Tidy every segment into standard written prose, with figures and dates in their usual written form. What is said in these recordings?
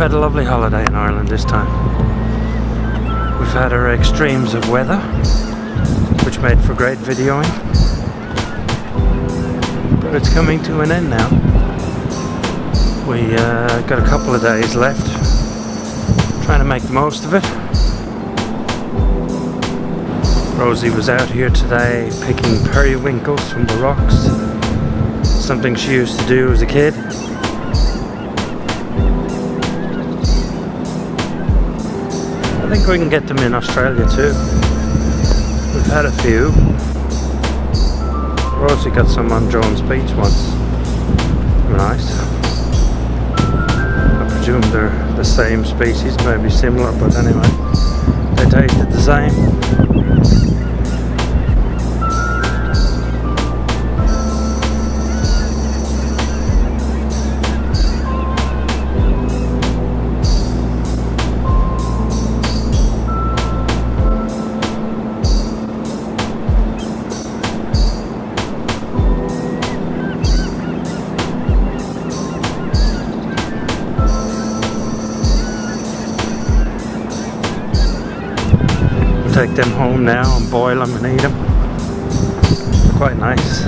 had a lovely holiday in Ireland this time. We've had our extremes of weather, which made for great videoing. But it's coming to an end now. We got a couple of days left, trying to make the most of it. Rosie was out here today picking periwinkles from the rocks, something she used to do as a kid. I think we can get them in Australia too. We've had a few. Rosie got some on Jones Beach once. Nice. I presume they're the same species, maybe similar, but anyway, they tasted the same. Take them home now and boil them and eat them. They're quite nice.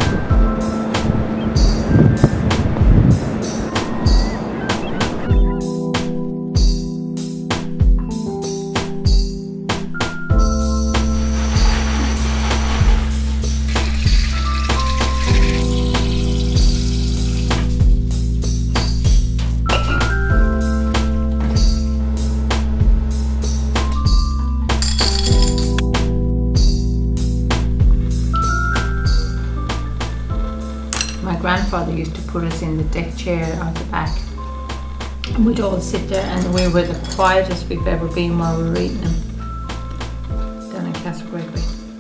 My grandfather used to put us in the deck chair out the back, and we'd all sit there, and we were the quietest we've ever been while we were eating them down in Castle Gregory.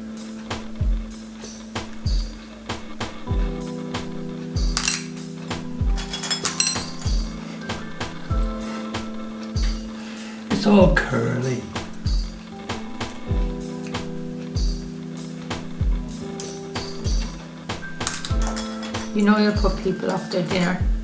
It's all curly. You know you'll put people off their dinner.